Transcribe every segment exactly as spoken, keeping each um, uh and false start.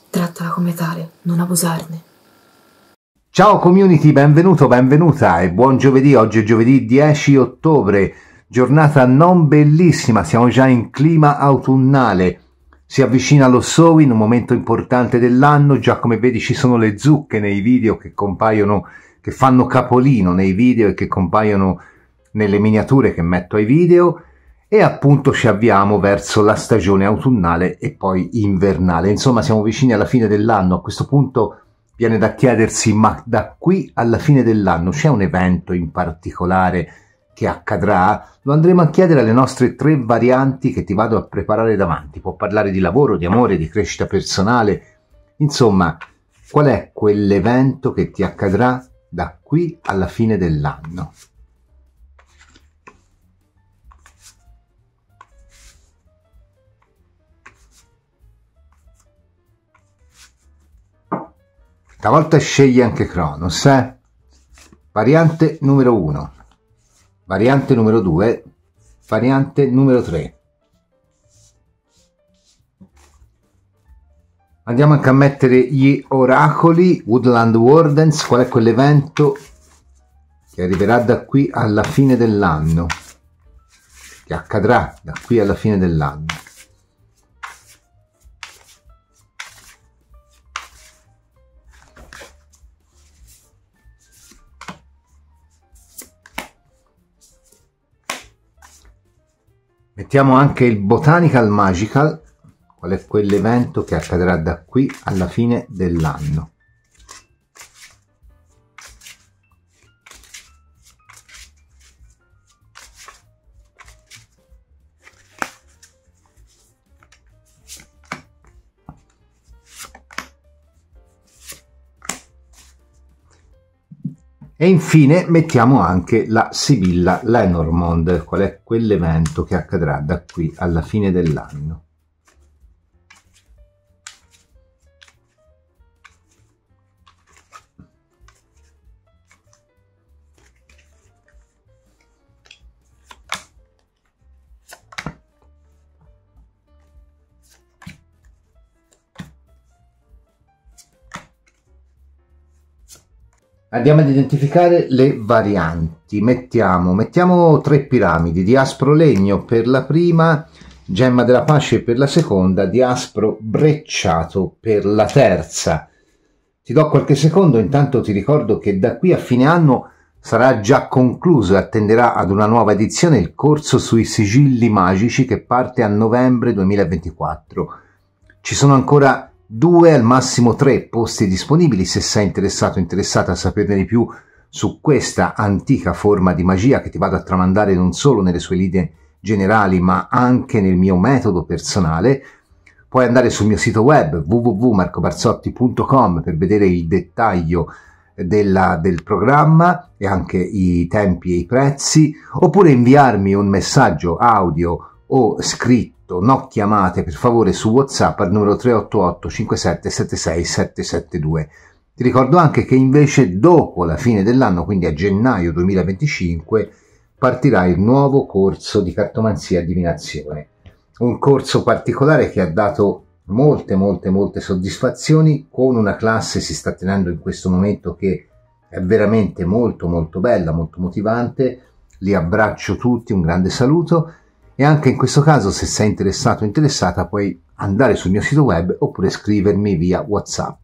Trattala come tale, non abusarne. Ciao community, benvenuto, benvenuta e buon giovedì. Oggi è giovedì dieci ottobre, giornata non bellissima, siamo già in clima autunnale. Si avvicina lo sowing, un momento importante dell'anno. Già come vedi ci sono le zucche nei video che compaiono, che fanno capolino nei video e che compaiono nelle miniature che metto ai video. E appunto ci avviamo verso la stagione autunnale e poi invernale. Insomma, siamo vicini alla fine dell'anno. A questo punto viene da chiedersi, ma da qui alla fine dell'anno c'è un evento in particolare che accadrà? Lo andremo a chiedere alle nostre tre varianti che ti vado a preparare davanti. Può parlare di lavoro, di amore, di crescita personale. Insomma, qual è quell'evento che ti accadrà da qui alla fine dell'anno? Stavolta scegli anche Cronos, eh? Variante numero uno, variante numero due, variante numero tre. Andiamo anche a mettere gli oracoli. Woodland Wardens, qual è quell'evento che arriverà da qui alla fine dell'anno? Che accadrà da qui alla fine dell'anno? Mettiamo anche il Botanical Magical, qual è quell'evento che accadrà da qui alla fine dell'anno. E infine mettiamo anche la Sibilla Lenormand, qual è quell'evento che accadrà da qui alla fine dell'anno. Andiamo ad identificare le varianti. Mettiamo, mettiamo tre piramidi: Diaspro Legno per la prima, Gemma della Pace per la seconda, Diaspro Brecciato per la terza. Ti do qualche secondo, intanto ti ricordo che da qui a fine anno sarà già concluso e attenderà ad una nuova edizione il corso sui sigilli magici che parte a novembre duemilaventiquattro. Ci sono ancora due, al massimo tre posti disponibili se sei interessato o interessata a saperne di più su questa antica forma di magia che ti vado a tramandare non solo nelle sue linee generali ma anche nel mio metodo personale. Puoi andare sul mio sito web w w w punto marco barzotti punto com per vedere il dettaglio della, del programma e anche i tempi e i prezzi, oppure inviarmi un messaggio audio o scritto, no chiamate, per favore, su WhatsApp al numero tre otto otto cinque sette sette sei sette sette due. Ti ricordo anche che invece dopo la fine dell'anno, quindi a gennaio duemilaventicinque, partirà il nuovo corso di cartomanzia e divinazione. Un corso particolare che ha dato molte, molte, molte soddisfazioni, con una classe si sta tenendo in questo momento che è veramente molto, molto bella, molto motivante. Li abbraccio tutti, un grande saluto. E anche in questo caso, se sei interessato o interessata, puoi andare sul mio sito web oppure scrivermi via WhatsApp.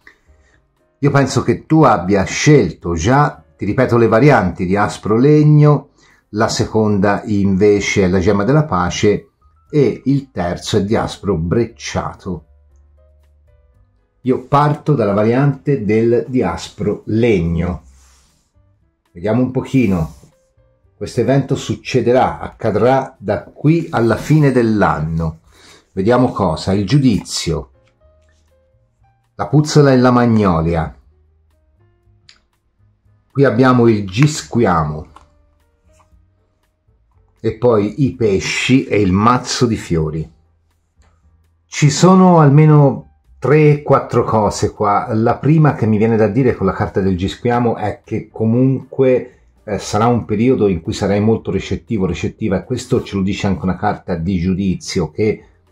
Io penso che tu abbia scelto già, ti ripeto le varianti: Diaspro Legno, la seconda invece è la Gemma della Pace e il terzo è Diaspro Brecciato. Io parto dalla variante del Diaspro Legno. Vediamo un pochino. Questo evento succederà, accadrà da qui alla fine dell'anno. Vediamo cosa: il giudizio, la puzzola e la magnolia. Qui abbiamo il gisquiamo e poi i pesci e il mazzo di fiori. Ci sono almeno tre quattro cose qua. La prima che mi viene da dire con la carta del gisquiamo è che comunque eh, sarà un periodo in cui sarai molto recettivo, recettiva, e questo ce lo dice anche una carta di giudizio, che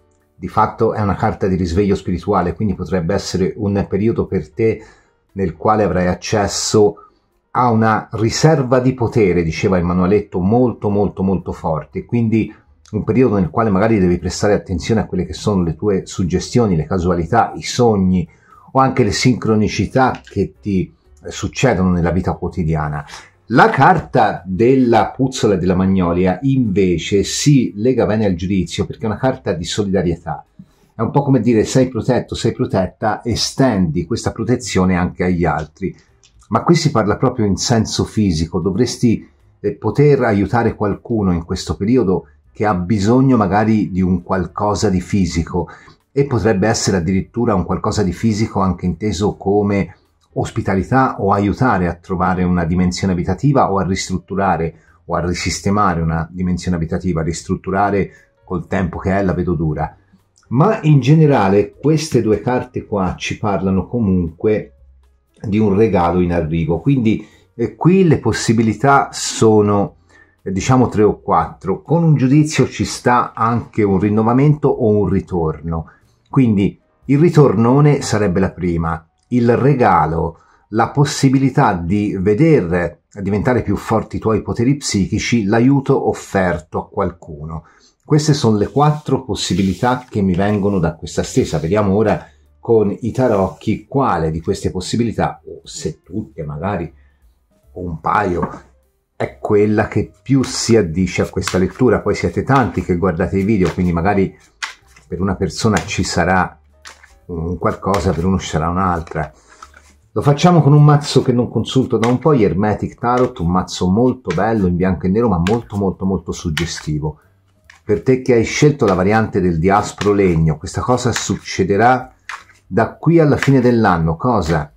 di fatto è una carta di risveglio spirituale, quindi potrebbe essere un periodo per te nel quale avrai accesso a una riserva di potere, diceva il manualetto, molto molto molto forte, quindi un periodo nel quale magari devi prestare attenzione a quelle che sono le tue suggestioni, le casualità, i sogni o anche le sincronicità che ti succedono nella vita quotidiana. La carta della puzzola e della magnolia invece si lega bene al giudizio perché è una carta di solidarietà. È un po' come dire sei protetto, sei protetta, estendi questa protezione anche agli altri. Ma qui si parla proprio in senso fisico, dovresti eh, poter aiutare qualcuno in questo periodo che ha bisogno magari di un qualcosa di fisico e potrebbe essere addirittura un qualcosa di fisico anche inteso come ospitalità o aiutare a trovare una dimensione abitativa o a ristrutturare o a risistemare una dimensione abitativa, a ristrutturare col tempo che è la vedo dura. Ma in generale queste due carte qua ci parlano comunque di un regalo in arrivo, quindi eh, qui le possibilità sono eh, diciamo tre o quattro. Con un giudizio ci sta anche un rinnovamento o un ritorno, quindi il ritornone sarebbe la prima, il regalo, la possibilità di veder diventare più forti i tuoi poteri psichici, l'aiuto offerto a qualcuno. Queste sono le quattro possibilità che mi vengono da questa stesa. Vediamo ora con i tarocchi quale di queste possibilità, o se tutte magari, o un paio, è quella che più si addice a questa lettura. Poi siete tanti che guardate i video, quindi magari per una persona ci sarà un qualcosa, per uno ci sarà un'altra. Lo facciamo con un mazzo che non consulto da un po', gli Hermetic Tarot, un mazzo molto bello in bianco e nero ma molto molto molto suggestivo. Per te che hai scelto la variante del diaspro legno, questa cosa succederà da qui alla fine dell'anno. Cosa?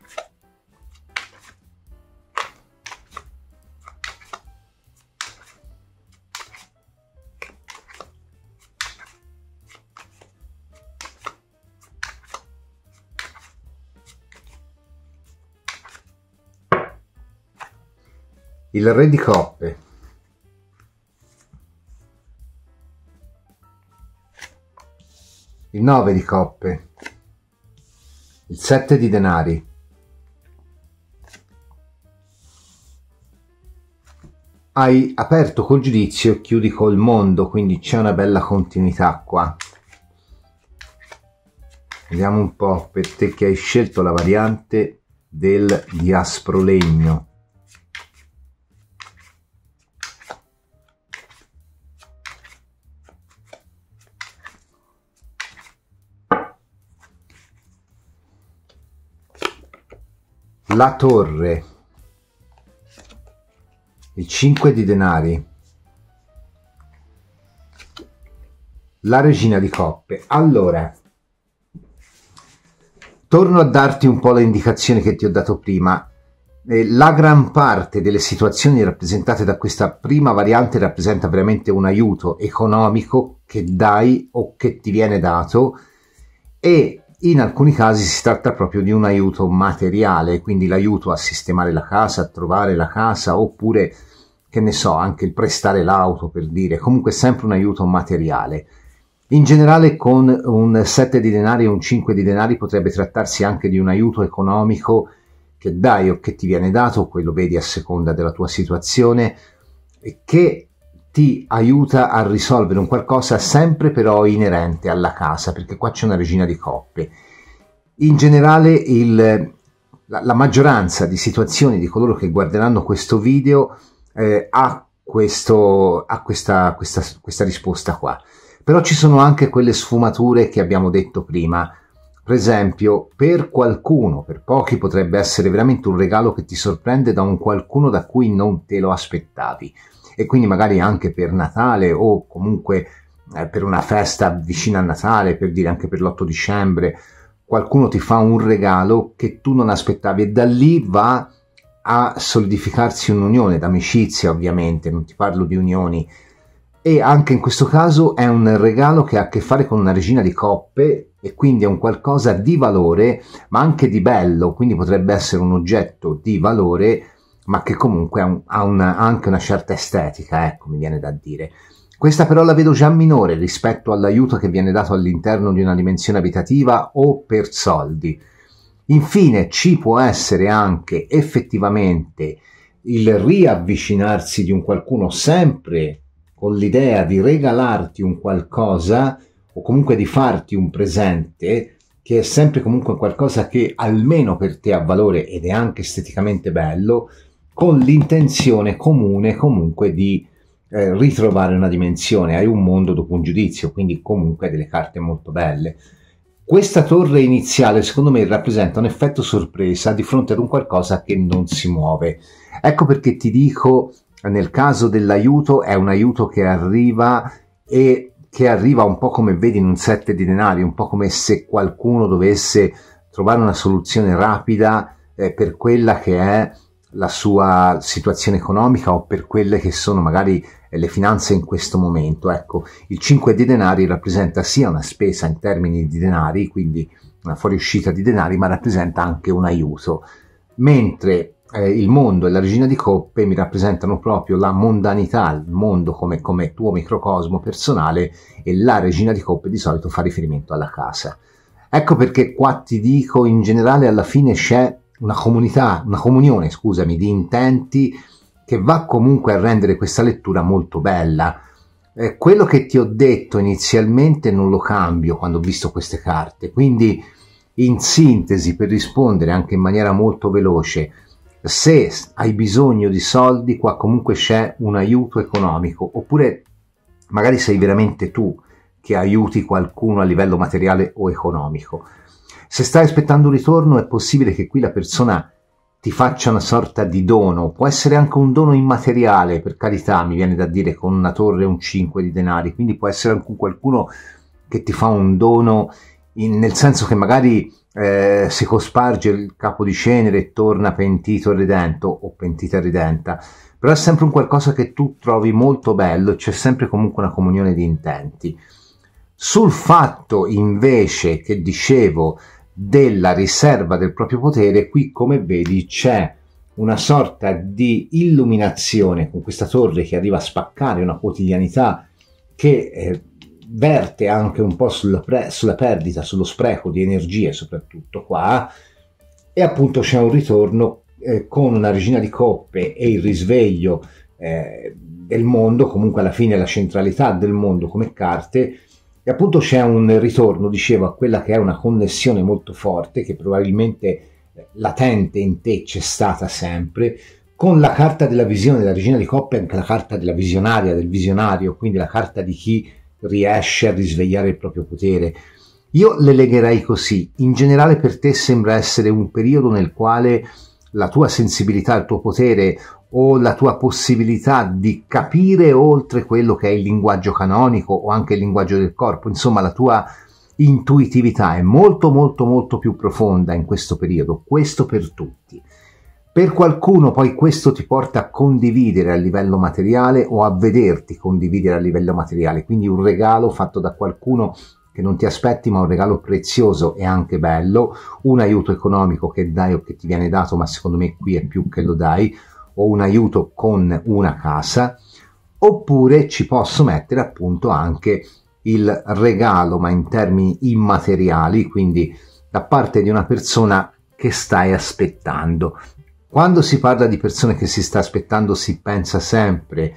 Il re di coppe, il nove di coppe, il sette di denari, hai aperto col giudizio e chiudi col mondo, quindi c'è una bella continuità qua. Vediamo un po' per te che hai scelto la variante del diaspro legno. La torre, il cinque di denari, la regina di coppe. Allora, torno a darti un po' le indicazioni che ti ho dato prima. Eh, la gran parte delle situazioni rappresentate da questa prima variante rappresenta veramente un aiuto economico che dai o che ti viene dato, e in alcuni casi si tratta proprio di un aiuto materiale, quindi l'aiuto a sistemare la casa, a trovare la casa, oppure, che ne so, anche il prestare l'auto, per dire, comunque sempre un aiuto materiale. In generale con un sette di denari e un cinque di denari potrebbe trattarsi anche di un aiuto economico che dai o che ti viene dato, quello vedi a seconda della tua situazione, e che ti aiuta a risolvere un qualcosa sempre però inerente alla casa, perché qua c'è una regina di coppe. In generale il, la, la maggioranza di situazioni di coloro che guarderanno questo video eh, ha, questo, ha questa, questa, questa risposta qua. Però ci sono anche quelle sfumature che abbiamo detto prima. Per esempio, per qualcuno, per pochi, potrebbe essere veramente un regalo che ti sorprende da un qualcuno da cui non te lo aspettavi. E quindi magari anche per Natale o comunque eh, per una festa vicina a Natale, per dire anche per l'otto dicembre, qualcuno ti fa un regalo che tu non aspettavi, e da lì va a solidificarsi un'unione d'amicizia, ovviamente, non ti parlo di unioni. E anche in questo caso è un regalo che ha a che fare con una regina di coppe, e quindi è un qualcosa di valore ma anche di bello, quindi potrebbe essere un oggetto di valore ma che comunque ha, un, ha una, anche una certa estetica, ecco, mi viene da dire. Questa però la vedo già minore rispetto all'aiuto che viene dato all'interno di una dimensione abitativa o per soldi. Infine ci può essere anche effettivamente il riavvicinarsi di un qualcuno sempre con l'idea di regalarti un qualcosa o comunque di farti un presente, che è sempre comunque qualcosa che almeno per te ha valore ed è anche esteticamente bello, con l'intenzione comune comunque di eh, ritrovare una dimensione. Hai un mondo dopo un giudizio, quindi comunque delle carte molto belle. Questa torre iniziale secondo me rappresenta un effetto sorpresa di fronte ad un qualcosa che non si muove. Ecco perché ti dico, nel caso dell'aiuto è un aiuto che arriva e che arriva un po' come vedi in un sette di denari, un po' come se qualcuno dovesse trovare una soluzione rapida eh, per quella che è la sua situazione economica o per quelle che sono magari le finanze in questo momento. Ecco, il cinque di denari rappresenta sia una spesa in termini di denari, quindi una fuoriuscita di denari, ma rappresenta anche un aiuto, mentre eh, il mondo e la regina di coppe mi rappresentano proprio la mondanità, il mondo come, come tuo microcosmo personale, e la regina di coppe di solito fa riferimento alla casa. Ecco perché qua ti dico, in generale alla fine c'è una comunità, una comunione, scusami, di intenti che va comunque a rendere questa lettura molto bella. Eh, quello che ti ho detto inizialmente non lo cambio quando ho visto queste carte, quindi in sintesi, per rispondere anche in maniera molto veloce, se hai bisogno di soldi, qua comunque c'è un aiuto economico, oppure magari sei veramente tu che aiuti qualcuno a livello materiale o economico. Se stai aspettando un ritorno, è possibile che qui la persona ti faccia una sorta di dono, può essere anche un dono immateriale, per carità, mi viene da dire, con una torre e un cinque di denari, quindi può essere anche qualcuno che ti fa un dono in, nel senso che magari eh, si cosparge il capo di cenere e torna pentito e redento, o pentita e redenta, però è sempre un qualcosa che tu trovi molto bello, c'è sempre comunque una comunione di intenti. Sul fatto invece che dicevo della riserva del proprio potere, qui come vedi c'è una sorta di illuminazione con questa torre che arriva a spaccare una quotidianità che eh, verte anche un po' sulla, pre sulla perdita, sullo spreco di energie soprattutto qua, e appunto c'è un ritorno eh, con una regina di coppe e il risveglio eh, del mondo, comunque alla fine la centralità del mondo come carte. E appunto c'è un ritorno, dicevo, a quella che è una connessione molto forte, che probabilmente latente in te c'è stata sempre, con la carta della visione della regina di coppe, anche la carta della visionaria, del visionario, quindi la carta di chi riesce a risvegliare il proprio potere. Io le legherei così. In generale per te sembra essere un periodo nel quale la tua sensibilità, il tuo potere o la tua possibilità di capire oltre quello che è il linguaggio canonico o anche il linguaggio del corpo, insomma la tua intuitività è molto molto molto più profonda in questo periodo, questo per tutti. Per qualcuno poi questo ti porta a condividere a livello materiale o a vederti condividere a livello materiale, quindi un regalo fatto da qualcuno che non ti aspetti, ma un regalo prezioso e anche bello, un aiuto economico che dai o che ti viene dato, ma secondo me qui è più che lo dai, o un aiuto con una casa, oppure ci posso mettere appunto anche il regalo, ma in termini immateriali, quindi da parte di una persona che stai aspettando. Quando si parla di persone che si sta aspettando si pensa sempre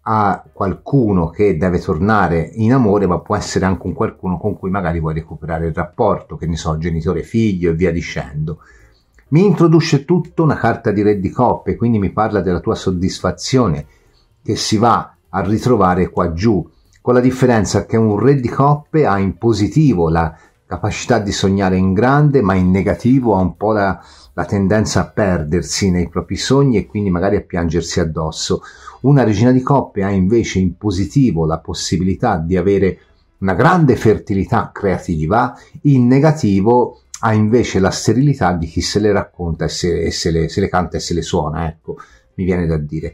a qualcuno che deve tornare in amore, ma può essere anche un qualcuno con cui magari vuoi recuperare il rapporto, che ne so, genitore-figlio e via dicendo. Mi introduce tutto una carta di re di coppe, quindi mi parla della tua soddisfazione che si va a ritrovare qua giù, con la differenza che un re di coppe ha in positivo la capacità di sognare in grande, ma in negativo ha un po' la, la tendenza a perdersi nei propri sogni e quindi magari a piangersi addosso. Una regina di coppe ha invece in positivo la possibilità di avere una grande fertilità creativa, in negativo ha invece la sterilità di chi se le racconta e se, e se, le, se le canta e se le suona, ecco, mi viene da dire.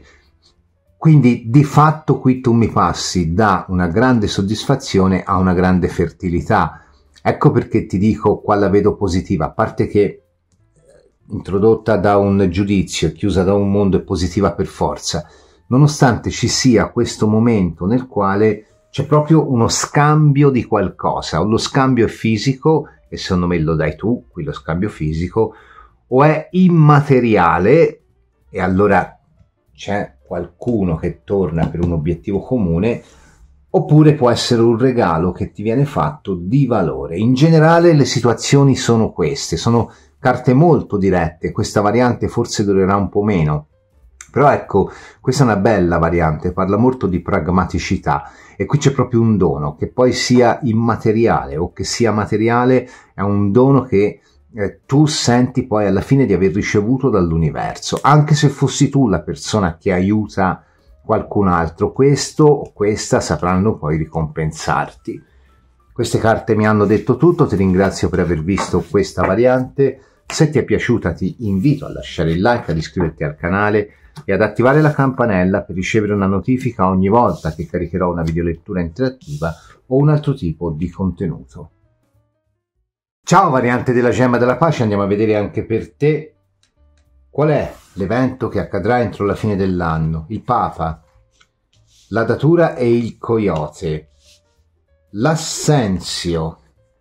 Quindi di fatto qui tu mi passi da una grande soddisfazione a una grande fertilità. Ecco perché ti dico qua la vedo positiva, a parte che introdotta da un giudizio, chiusa da un mondo, è positiva per forza. nonostante ci sia questo momento nel quale c'è proprio uno scambio di qualcosa, o lo scambio è fisico, e secondo me lo dai tu, qui lo scambio fisico, o è immateriale, e allora c'è qualcuno che torna per un obiettivo comune, oppure può essere un regalo che ti viene fatto di valore. In generale le situazioni sono queste, sono carte molto dirette, questa variante forse durerà un po' meno, però ecco, questa è una bella variante, parla molto di pragmaticità, e qui c'è proprio un dono, che poi sia immateriale o che sia materiale, è un dono che eh, tu senti poi alla fine di aver ricevuto dall'universo, anche se fossi tu la persona che aiuta qualcun altro, questo o questa sapranno poi ricompensarti. Queste carte mi hanno detto tutto, ti ringrazio per aver visto questa variante. Se ti è piaciuta ti invito a lasciare il like, ad iscriverti al canale e ad attivare la campanella per ricevere una notifica ogni volta che caricherò una videolettura interattiva o un altro tipo di contenuto. Ciao variante della Gemma della Pace, andiamo a vedere anche per te qual è l'evento che accadrà entro la fine dell'anno. Il Papa, la Datura e il Coyote, l'Assenzio,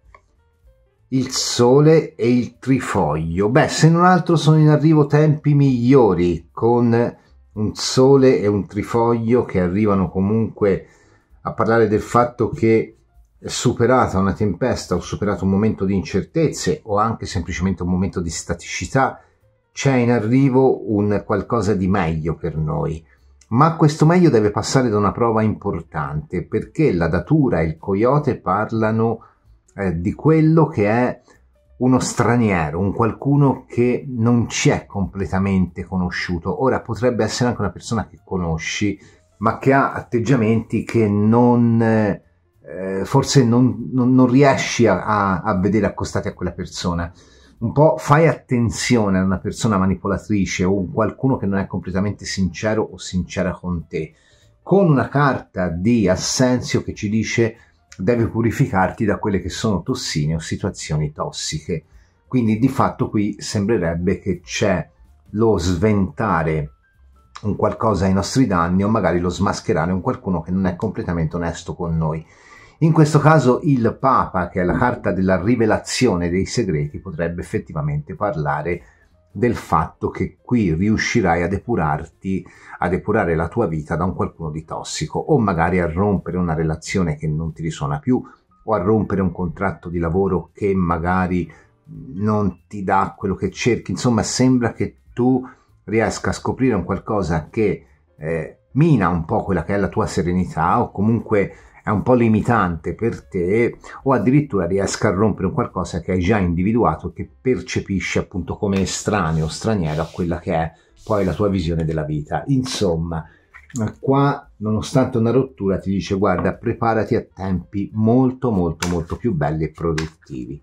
il Sole e il Trifoglio. Beh, se non altro sono in arrivo tempi migliori, con un Sole e un Trifoglio che arrivano comunque a parlare del fatto che è superata una tempesta o superato un momento di incertezze o anche semplicemente un momento di staticità, c'è in arrivo un qualcosa di meglio per noi. Ma questo meglio deve passare da una prova importante, perché la Datura e il Coyote parlano eh, di quello che è uno straniero, un qualcuno che non ci è completamente conosciuto. Ora potrebbe essere anche una persona che conosci, ma che ha atteggiamenti che non eh, forse non, non, non riesci a, a, a vedere accostati a quella persona. Un po' fai attenzione a una persona manipolatrice o qualcuno che non è completamente sincero o sincera con te, con una carta di Assenzio che ci dice devi purificarti da quelle che sono tossine o situazioni tossiche. Quindi di fatto qui sembrerebbe che c'è lo sventare un qualcosa ai nostri danni o magari lo smascherare un qualcuno che non è completamente onesto con noi. In questo caso il Papa, che è la carta della rivelazione dei segreti, potrebbe effettivamente parlare del fatto che qui riuscirai a depurarti, a depurare la tua vita da un qualcuno di tossico, o magari a rompere una relazione che non ti risuona più, o a rompere un contratto di lavoro che magari non ti dà quello che cerchi. Insomma, sembra che tu riesca a scoprire un qualcosa che eh, mina un po' quella che è la tua serenità, o comunque è un po' limitante per te, o addirittura riesca a rompere un qualcosa che hai già individuato e che percepisci appunto come estraneo, straniero a quella che è poi la tua visione della vita. Insomma, qua nonostante una rottura ti dice guarda, preparati a tempi molto molto molto più belli e produttivi.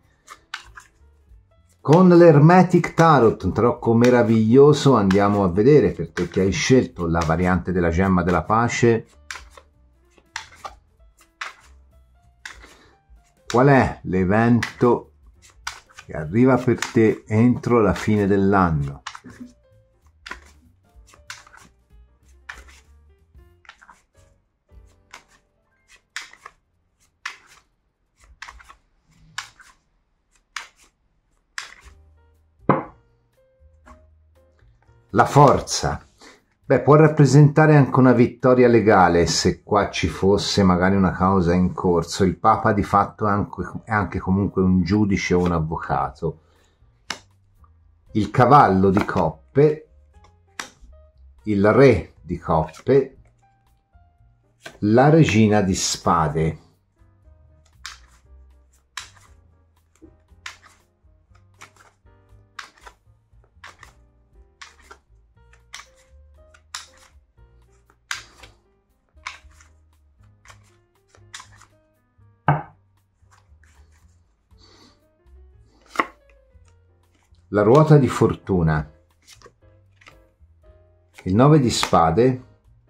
Con l'Hermetic Tarot, un tarocco meraviglioso, andiamo a vedere per te che hai scelto la variante della Gemma della Pace. Qual è l'evento che arriva per te entro la fine dell'anno? La forza. Beh, può rappresentare anche una vittoria legale se qua ci fosse magari una causa in corso. Il Papa di fatto è anche, è anche comunque un giudice o un avvocato. Il cavallo di coppe, il re di coppe, la regina di spade. La ruota di fortuna, il nove di spade,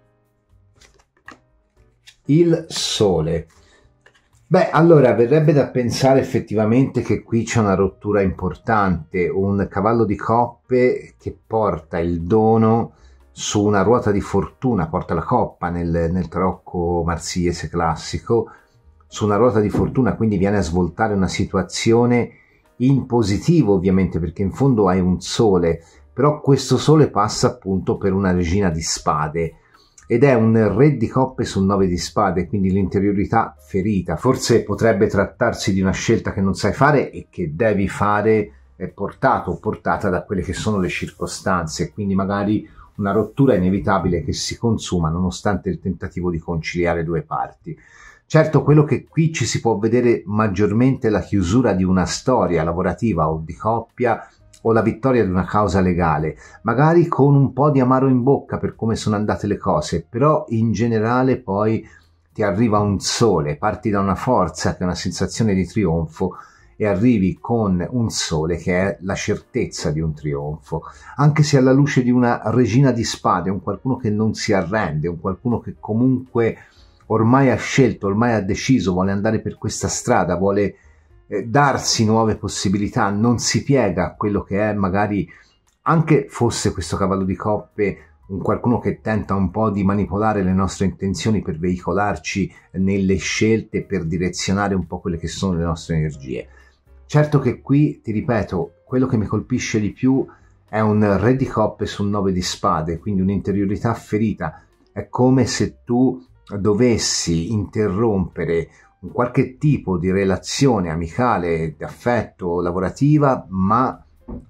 il sole. Beh, allora verrebbe da pensare effettivamente che qui c'è una rottura importante, un cavallo di coppe che porta il dono su una ruota di fortuna, porta la coppa nel, nel tarocco marsigliese classico, su una ruota di fortuna, quindi viene a svoltare una situazione in positivo ovviamente, perché in fondo hai un sole, però questo sole passa appunto per una regina di spade ed è un re di coppe sul nove di spade, quindi l'interiorità ferita. Forse potrebbe trattarsi di una scelta che non sai fare e che devi fare eh, portato o portata da quelle che sono le circostanze, quindi magari una rottura inevitabile che si consuma nonostante il tentativo di conciliare due parti. Certo, quello che qui ci si può vedere maggiormente è la chiusura di una storia lavorativa o di coppia o la vittoria di una causa legale, magari con un po' di amaro in bocca per come sono andate le cose, però in generale poi ti arriva un sole, parti da una forza che è una sensazione di trionfo e arrivi con un sole che è la certezza di un trionfo, anche se alla luce di una regina di spade, un qualcuno che non si arrende, un qualcuno che comunque ormai ha scelto, ormai ha deciso, vuole andare per questa strada, vuole eh, darsi nuove possibilità, non si piega a quello che è magari, anche fosse questo cavallo di coppe, un qualcuno che tenta un po' di manipolare le nostre intenzioni per veicolarci nelle scelte, per direzionare un po' quelle che sono le nostre energie. Certo che qui, ti ripeto, quello che mi colpisce di più è un re di coppe sul nove di spade, quindi un'interiorità ferita. È come se tu dovessi interrompere un qualche tipo di relazione amicale, di affetto, lavorativa, ma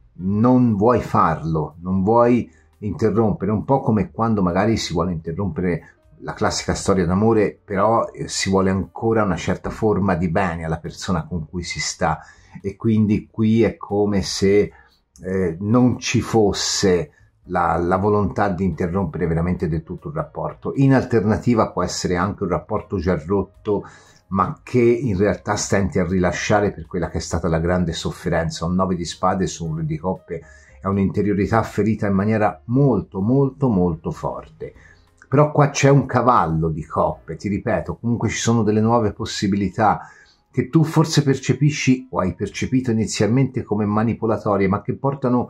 non vuoi farlo, non vuoi interrompere, un po' come quando magari si vuole interrompere la classica storia d'amore, però eh, si vuole ancora una certa forma di bene alla persona con cui si sta, e quindi qui è come se eh, non ci fosse la, la volontà di interrompere veramente del tutto il rapporto. In alternativa può essere anche un rapporto già rotto, ma che in realtà stenti a rilasciare per quella che è stata la grande sofferenza. Un nove di spade su un re di coppe è un'interiorità ferita in maniera molto molto molto forte. Però qua c'è un cavallo di coppe, ti ripeto, comunque ci sono delle nuove possibilità che tu forse percepisci o hai percepito inizialmente come manipolatorie, ma che portano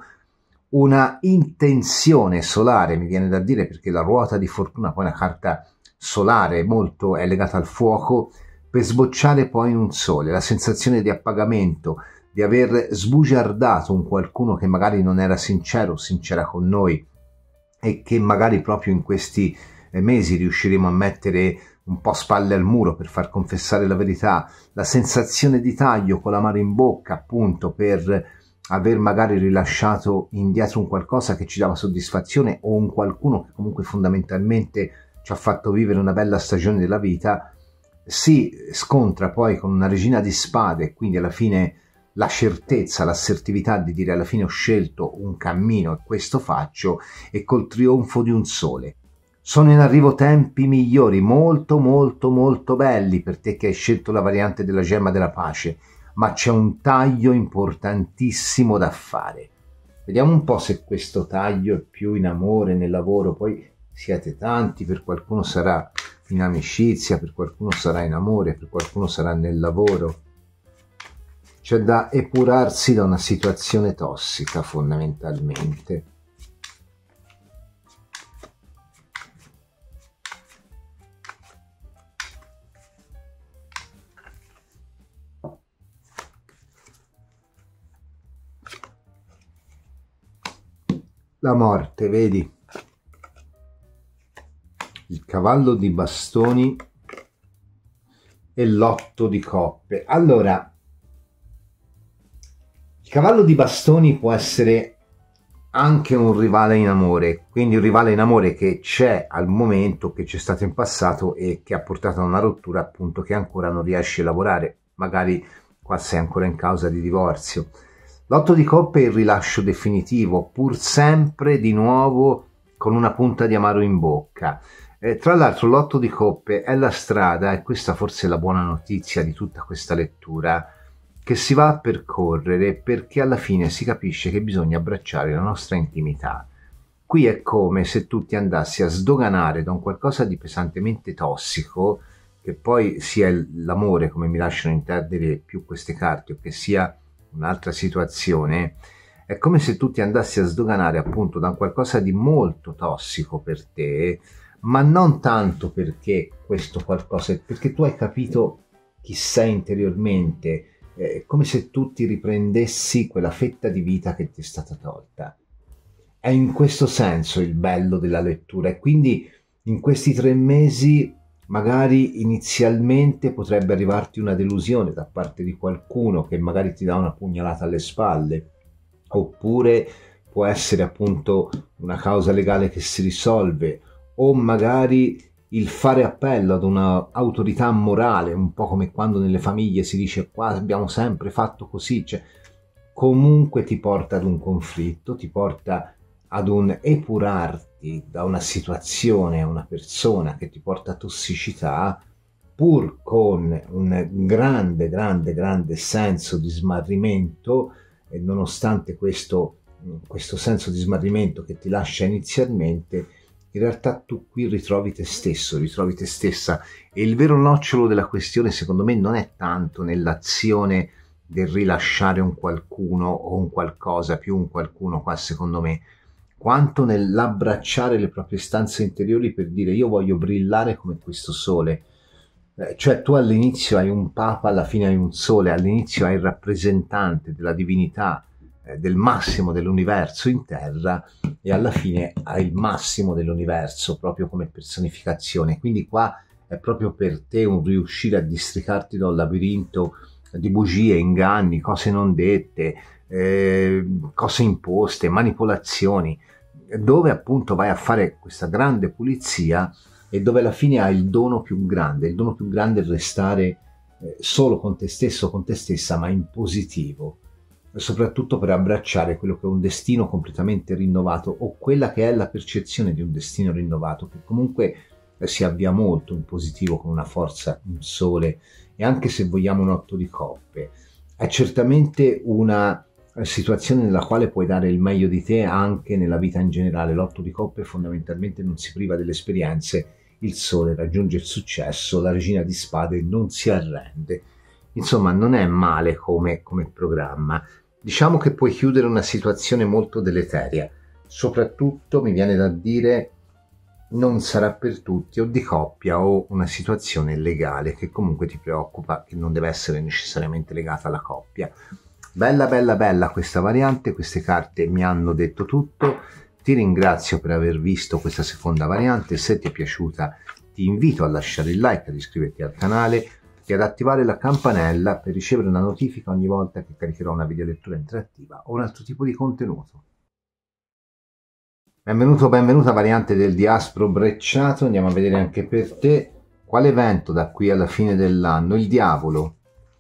una intenzione solare, mi viene da dire, perché la ruota di fortuna poi è una carta solare, molto è legata al fuoco, per sbocciare poi in un sole, la sensazione di appagamento, di aver sbugiardato un qualcuno che magari non era sincero o sincera con noi e che magari proprio in questi mesi riusciremo a mettere un po' spalle al muro per far confessare la verità, la sensazione di taglio con l'amaro in bocca, appunto per aver magari rilasciato indietro un qualcosa che ci dava soddisfazione o un qualcuno che comunque fondamentalmente ci ha fatto vivere una bella stagione della vita, si scontra poi con una regina di spade, quindi alla fine la certezza, l'assertività di dire alla fine ho scelto un cammino e questo faccio, e col trionfo di un sole. Sono in arrivo tempi migliori, molto molto molto belli per te che hai scelto la variante della gemma della pace, ma c'è un taglio importantissimo da fare. Vediamo un po' se questo taglio è più in amore, nel lavoro, poi siete tanti, per qualcuno sarà in amicizia, per qualcuno sarà in amore, per qualcuno sarà nel lavoro. C'è da epurarsi da una situazione tossica fondamentalmente. La morte, vedi? Il cavallo di bastoni e l'otto di coppe. Allora, il cavallo di bastoni può essere anche un rivale in amore, quindi un rivale in amore che c'è al momento, che c'è stato in passato e che ha portato a una rottura, appunto, che ancora non riesce a lavorare. Magari qua sei ancora in causa di divorzio. L'otto di coppe è il rilascio definitivo, pur sempre di nuovo con una punta di amaro in bocca. Eh, tra l'altro l'otto di coppe è la strada, e questa forse è la buona notizia di tutta questa lettura, che si va a percorrere perché alla fine si capisce che bisogna abbracciare la nostra intimità. Qui è come se tu ti andassi a sdoganare da un qualcosa di pesantemente tossico, che poi sia l'amore, come mi lasciano intendere più queste carte, o che sia un'altra situazione, È come se tu ti andassi a sdoganare appunto da qualcosa di molto tossico per te, ma non tanto perché questo qualcosa, perché tu hai capito chi sei interiormente, è come se tu ti riprendessi quella fetta di vita che ti è stata tolta. È in questo senso il bello della lettura, e quindi in questi tre mesi magari inizialmente potrebbe arrivarti una delusione da parte di qualcuno che magari ti dà una pugnalata alle spalle, oppure può essere appunto una causa legale che si risolve, o magari il fare appello ad un'autorità morale, un po' come quando nelle famiglie si dice qua abbiamo sempre fatto così, cioè comunque ti porta ad un conflitto, ti porta ad un epurarti da una situazione, una persona che ti porta tossicità, pur con un grande, grande, grande senso di smarrimento, e nonostante questo, questo senso di smarrimento che ti lascia inizialmente, in realtà tu qui ritrovi te stesso, ritrovi te stessa, e il vero nocciolo della questione secondo me non è tanto nell'azione del rilasciare un qualcuno o un qualcosa, più un qualcuno qua secondo me, quanto nell'abbracciare le proprie stanze interiori per dire io voglio brillare come questo sole. Eh, cioè tu all'inizio hai un papa, alla fine hai un sole, all'inizio hai il rappresentante della divinità, eh, del massimo dell'universo in terra, e alla fine hai il massimo dell'universo proprio come personificazione. Quindi qua è proprio per te un riuscire a districarti da un labirinto di bugie, inganni, cose non dette, eh, cose imposte, manipolazioni, dove appunto vai a fare questa grande pulizia, e dove alla fine hai il dono più grande. Il dono più grande è restare eh, solo con te stesso, con te stessa, ma in positivo, e soprattutto per abbracciare quello che è un destino completamente rinnovato, o quella che è la percezione di un destino rinnovato, che comunque eh, si avvia molto in positivo, con una forza, un sole, e anche se vogliamo un otto di coppe. È certamente una situazione nella quale puoi dare il meglio di te anche nella vita in generale. L'otto di coppe fondamentalmente non si priva delle esperienze, il sole raggiunge il successo, la regina di spade non si arrende. Insomma, non è male come, come programma. Diciamo che puoi chiudere una situazione molto deleteria, soprattutto mi viene da dire non sarà per tutti, o di coppia o una situazione legale che comunque ti preoccupa, che non deve essere necessariamente legata alla coppia. Bella bella bella questa variante, queste carte mi hanno detto tutto. Ti ringrazio per aver visto questa seconda variante. Se ti è piaciuta ti invito a lasciare il like, ad iscriverti al canale e ad attivare la campanella per ricevere una notifica ogni volta che caricherò una videolettura interattiva o un altro tipo di contenuto. Benvenuto, benvenuta variante del Diaspro Brecciato. Andiamo a vedere anche per te quale evento da qui alla fine dell'anno. Il Diavolo,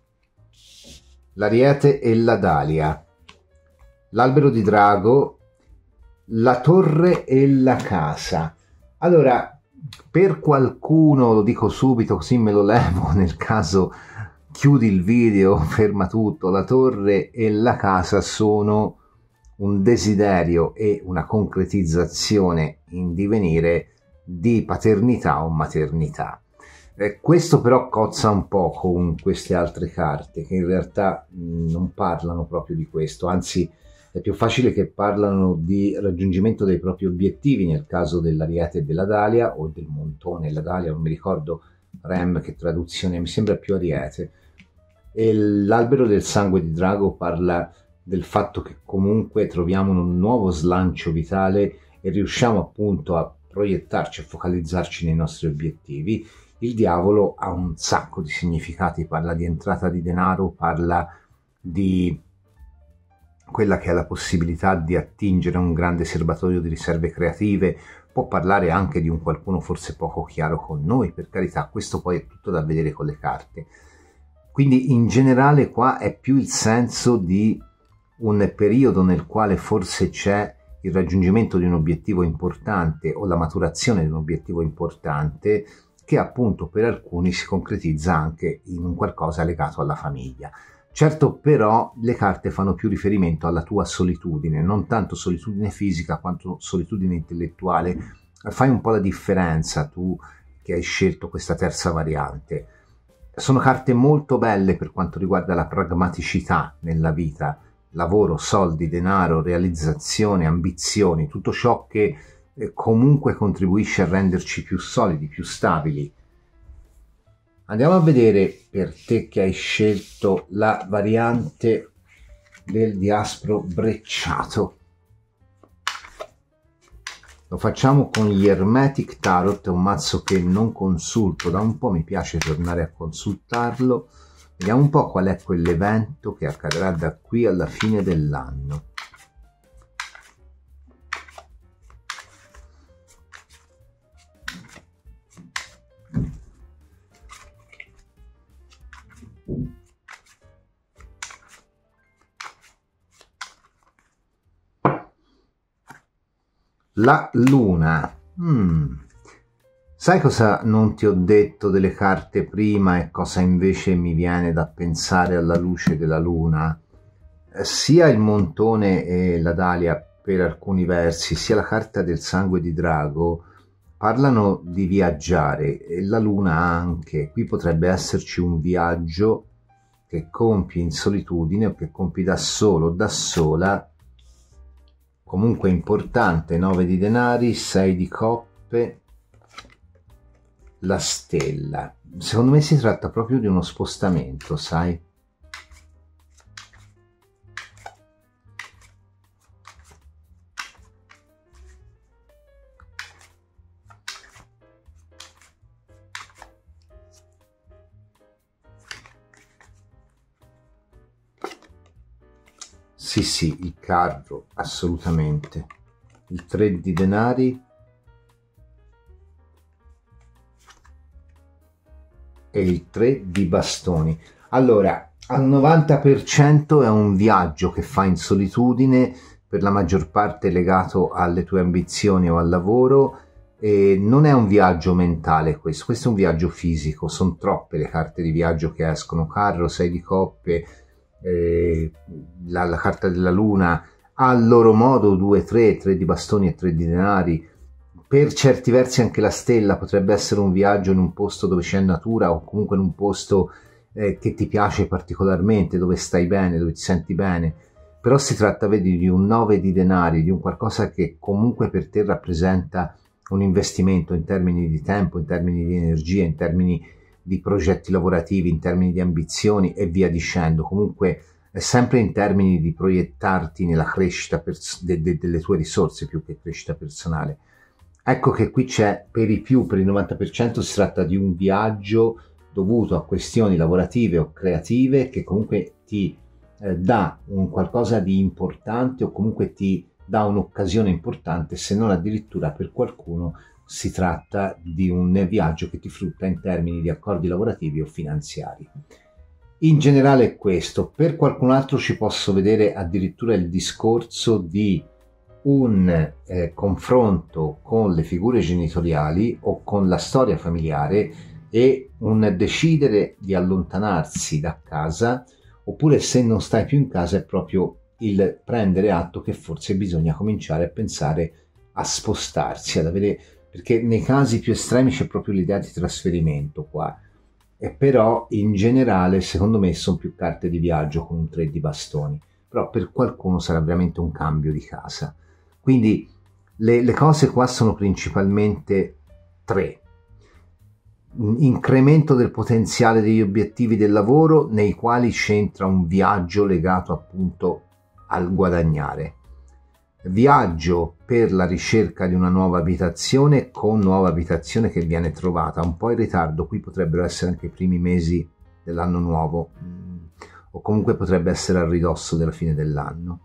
l'Ariete e la Dalia, l'Albero di Drago, la Torre e la Casa. Allora, per qualcuno, lo dico subito così me lo levo, nel caso chiudi il video, ferma tutto, la Torre e la Casa sono un desiderio e una concretizzazione in divenire di paternità o maternità. Eh, questo però cozza un po' con queste altre carte che in realtà mh, non parlano proprio di questo, anzi è più facile che parlano di raggiungimento dei propri obiettivi nel caso dell'Ariete e della Dalia, o del Montone e la Dalia, non mi ricordo Rem che traduzione, mi sembra più Ariete. E l'Albero del Sangue di Drago parla del fatto che comunque troviamo un nuovo slancio vitale e riusciamo appunto a proiettarci, a focalizzarci nei nostri obiettivi. Il Diavolo ha un sacco di significati, parla di entrata di denaro, parla di quella che è la possibilità di attingere a un grande serbatoio di riserve creative, può parlare anche di un qualcuno forse poco chiaro con noi, per carità, questo poi è tutto da vedere con le carte. Quindi in generale qua è più il senso di un periodo nel quale forse c'è il raggiungimento di un obiettivo importante o la maturazione di un obiettivo importante, che appunto per alcuni si concretizza anche in un qualcosa legato alla famiglia. Certo, però le carte fanno più riferimento alla tua solitudine, non tanto solitudine fisica quanto solitudine intellettuale. Fai un po' la differenza tu che hai scelto questa terza variante. Sono carte molto belle per quanto riguarda la pragmaticità nella vita, lavoro, soldi, denaro, realizzazione, ambizioni, tutto ciò che eh, comunque contribuisce a renderci più solidi, più stabili. Andiamo a vedere per te che hai scelto la variante del Diaspro Brecciato. Lo facciamo con gli Hermetic Tarot, un mazzo che non consulto da un po', mi piace tornare a consultarlo. Vediamo un po' qual è quell'evento che accadrà da qui alla fine dell'anno. La luna. Hmm. Sai cosa non ti ho detto delle carte prima e cosa invece mi viene da pensare alla luce della luna? Eh, sia il Montone e la Dalia per alcuni versi, sia la carta del sangue di drago parlano di viaggiare e la luna anche. Qui potrebbe esserci un viaggio che compi in solitudine o che compi da solo o da sola, comunque importante. Nove di denari, sei di coppe, la stella. Secondo me si tratta proprio di uno spostamento, sai? Sì, sì, il carro, assolutamente. Il tre di denari e il tre di bastoni. Allora, al novanta per cento è un viaggio che fa in solitudine, per la maggior parte legato alle tue ambizioni o al lavoro, e non è un viaggio mentale questo, questo è un viaggio fisico. Sono troppe le carte di viaggio che escono: carro, sei di coppe, eh, la, la carta della luna, a loro modo due, tre, tre di bastoni e tre di denari. Per certi versi anche la stella potrebbe essere un viaggio in un posto dove c'è natura o comunque in un posto eh, che ti piace particolarmente, dove stai bene, dove ti senti bene. Però si tratta, vedi, di un nove di denari, di un qualcosa che comunque per te rappresenta un investimento in termini di tempo, in termini di energia, in termini di progetti lavorativi, in termini di ambizioni e via dicendo. Comunque è sempre in termini di proiettarti nella crescita de de delle tue risorse più che crescita personale. Ecco che qui c'è, per i più, per il novanta per cento si tratta di un viaggio dovuto a questioni lavorative o creative che comunque ti eh, dà un qualcosa di importante o comunque ti dà un'occasione importante, se non addirittura per qualcuno si tratta di un viaggio che ti frutta in termini di accordi lavorativi o finanziari. In generale è questo. Per qualcun altro ci posso vedere addirittura il discorso di un eh, confronto con le figure genitoriali o con la storia familiare e un decidere di allontanarsi da casa, oppure se non stai più in casa è proprio il prendere atto che forse bisogna cominciare a pensare a spostarsi, ad avere, perché nei casi più estremi c'è proprio l'idea di trasferimento qua, e però in generale secondo me sono più carte di viaggio con un tre di bastoni, però per qualcuno sarà veramente un cambio di casa. Quindi le, le cose qua sono principalmente tre. Incremento del potenziale degli obiettivi del lavoro, nei quali c'entra un viaggio legato appunto al guadagnare. Viaggio per la ricerca di una nuova abitazione, con nuova abitazione che viene trovata un po' in ritardo. Qui potrebbero essere anche i primi mesi dell'anno nuovo, o comunque potrebbe essere a ridosso della fine dell'anno.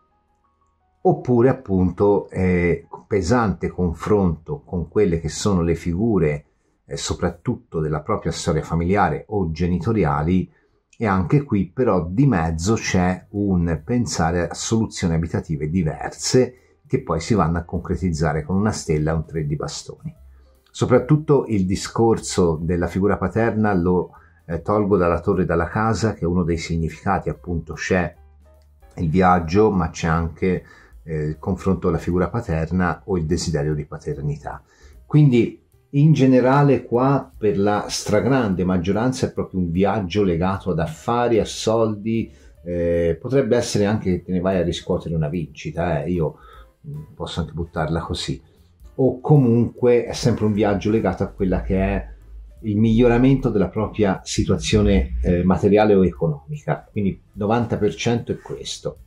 Oppure appunto eh, pesante confronto con quelle che sono le figure eh, soprattutto della propria storia familiare o genitoriali, e anche qui però di mezzo c'è un pensare a soluzioni abitative diverse che poi si vanno a concretizzare con una stella e un tre di bastoni. Soprattutto il discorso della figura paterna lo eh, tolgo dalla torre dalla casa, che è uno dei significati, appunto c'è il viaggio ma c'è anche il confronto alla figura paterna o il desiderio di paternità. Quindi in generale qua per la stragrande maggioranza è proprio un viaggio legato ad affari, a soldi, Eh, potrebbe essere anche che te ne vai a riscuotere una vincita, eh? Io posso anche buttarla così, o comunque è sempre un viaggio legato a quella che è il miglioramento della propria situazione eh, materiale o economica, quindi novanta per cento è questo,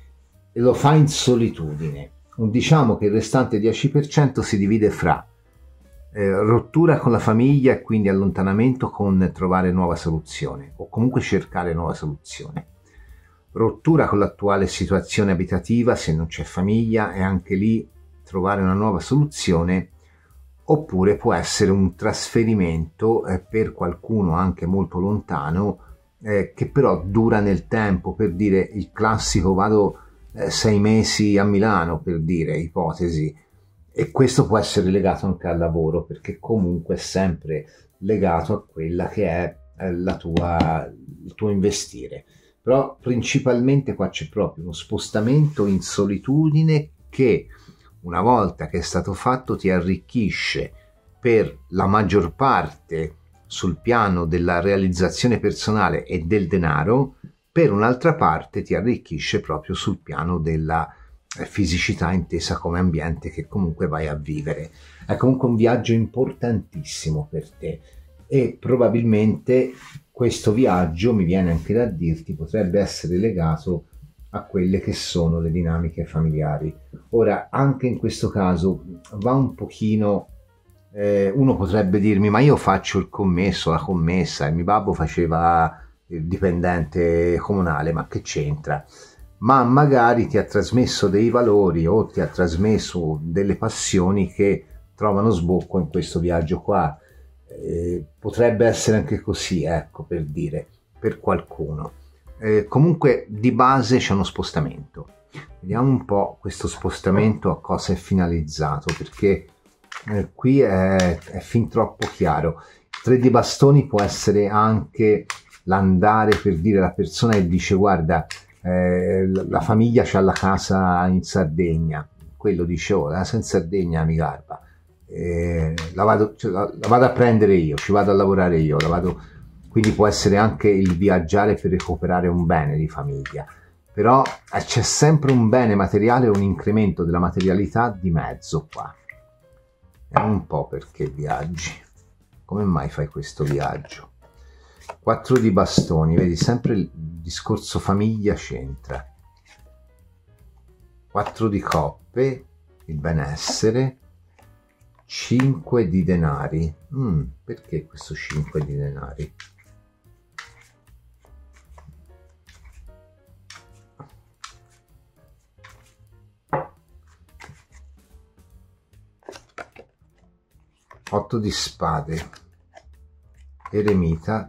e lo fa in solitudine. Diciamo che il restante dieci per cento si divide fra eh, rottura con la famiglia e quindi allontanamento con trovare nuova soluzione o comunque cercare nuova soluzione, rottura con l'attuale situazione abitativa se non c'è famiglia e anche lì trovare una nuova soluzione, oppure può essere un trasferimento eh, per qualcuno anche molto lontano eh, che però dura nel tempo, per dire il classico vado eh, sei mesi a Milano, per dire, ipotesi, e questo può essere legato anche al lavoro perché comunque è sempre legato a quella che è eh, la tua, il tuo investire. Però principalmente qua c'è proprio uno spostamento in solitudine che una volta che è stato fatto ti arricchisce per la maggior parte sul piano della realizzazione personale e del denaro, per un'altra parte ti arricchisce proprio sul piano della fisicità intesa come ambiente che comunque vai a vivere. È comunque un viaggio importantissimo per te e probabilmente questo viaggio, mi viene anche da dirti, potrebbe essere legato a quelle che sono le dinamiche familiari. Ora, anche in questo caso va un pochino, eh, uno potrebbe dirmi ma io faccio il commesso, la commessa, e mio babbo faceva il dipendente comunale, ma che c'entra? Ma magari ti ha trasmesso dei valori o ti ha trasmesso delle passioni che trovano sbocco in questo viaggio qua. Eh, potrebbe essere anche così, ecco, per dire, per qualcuno. Eh, comunque di base c'è uno spostamento. Vediamo un po' questo spostamento a cosa è finalizzato, perché eh, qui è, è fin troppo chiaro. Il tre di bastoni può essere anche l'andare, per dire, la persona che dice guarda eh, la famiglia c'ha la casa in Sardegna, quello dice oh la casa in Sardegna mi garba, eh, la, vado, cioè, la, la vado a prendere io, ci vado a lavorare io, la vado. Quindi può essere anche il viaggiare per recuperare un bene di famiglia, però eh, c'è sempre un bene materiale, un incremento della materialità di mezzo qua. Vediamo un po' perché viaggi, come mai fai questo viaggio? quattro di bastoni, vedi, sempre il discorso famiglia c'entra. quattro di coppe, il benessere. cinque di denari. Mm, perché questo cinque di denari? otto di spade, eremita,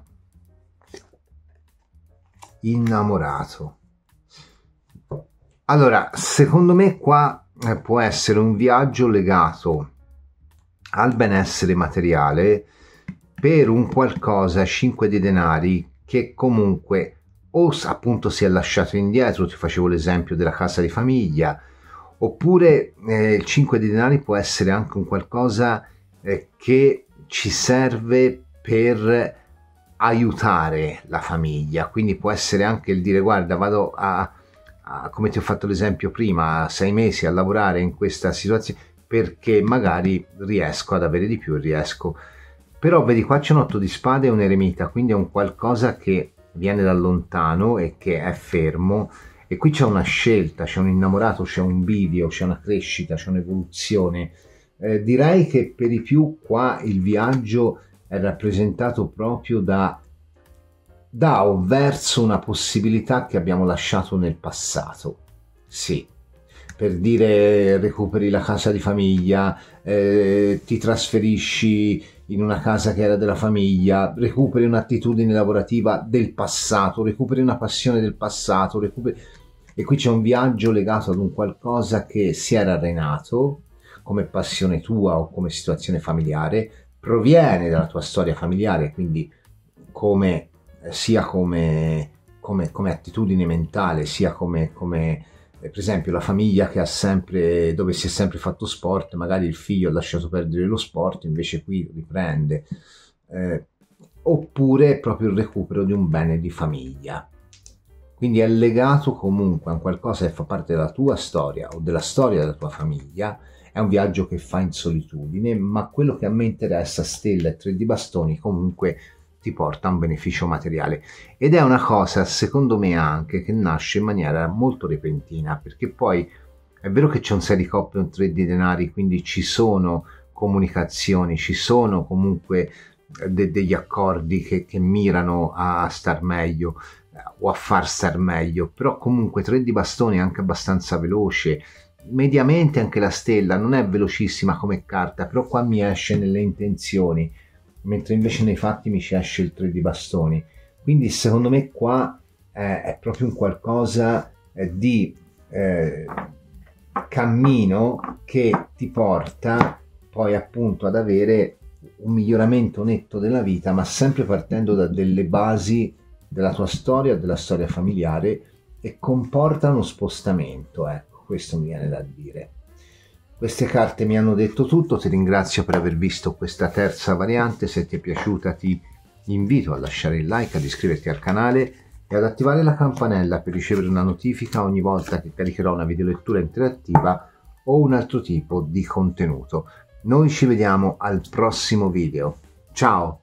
innamorato. Allora, secondo me qua eh, può essere un viaggio legato al benessere materiale per un qualcosa, cinque di denari, che comunque o appunto si è lasciato indietro, ti facevo l'esempio della casa di famiglia, oppure eh, il cinque di denari può essere anche un qualcosa eh, che ci serve per aiutare la famiglia, quindi può essere anche il dire guarda vado a, a come ti ho fatto l'esempio prima, sei mesi a lavorare in questa situazione perché magari riesco ad avere di più e riesco. Però vedi qua c'è un otto di spade e un eremita, quindi è un qualcosa che viene da lontano e che è fermo, e qui c'è una scelta, c'è un innamorato, c'è un bivio, c'è una crescita, c'è un'evoluzione. Eh, direi che per di più qua il viaggio è rappresentato proprio da, da o verso una possibilità che abbiamo lasciato nel passato. Sì, per dire recuperi la casa di famiglia, eh, ti trasferisci in una casa che era della famiglia, recuperi un'attitudine lavorativa del passato, recuperi una passione del passato, recuperi... e qui c'è un viaggio legato ad un qualcosa che si era arenato come passione tua o come situazione familiare, proviene dalla tua storia familiare, quindi come, sia come, come, come attitudine mentale, sia come, come eh, per esempio la famiglia che ha sempre, dove si è sempre fatto sport, magari il figlio ha lasciato perdere lo sport, invece qui riprende, eh, oppure proprio il recupero di un bene di famiglia. quindi è legato comunque a un qualcosa che fa parte della tua storia o della storia della tua famiglia. È un viaggio che fa in solitudine, ma quello che a me interessa, stella e tre di bastoni, comunque ti porta a un beneficio materiale, ed è una cosa secondo me anche che nasce in maniera molto repentina, perché poi è vero che c'è un sei di coppe e un tre di denari, quindi ci sono comunicazioni, ci sono comunque de degli accordi che, che mirano a star meglio o a far star meglio, però comunque tre di bastoni è anche abbastanza veloce. Mediamente anche la stella non è velocissima come carta, però qua mi esce nelle intenzioni, mentre invece nei fatti mi ci esce il tre di bastoni. Quindi secondo me qua eh, è proprio un qualcosa eh, di eh, cammino che ti porta poi appunto ad avere un miglioramento netto della vita, ma sempre partendo da delle basi della tua storia, della storia familiare, e comporta uno spostamento, ecco. Questo mi viene da dire. Queste carte mi hanno detto tutto, ti ringrazio per aver visto questa terza variante. Se ti è piaciuta ti invito a lasciare il like, ad iscriverti al canale e ad attivare la campanella per ricevere una notifica ogni volta che caricherò una videolettura interattiva o un altro tipo di contenuto. Noi ci vediamo al prossimo video. Ciao!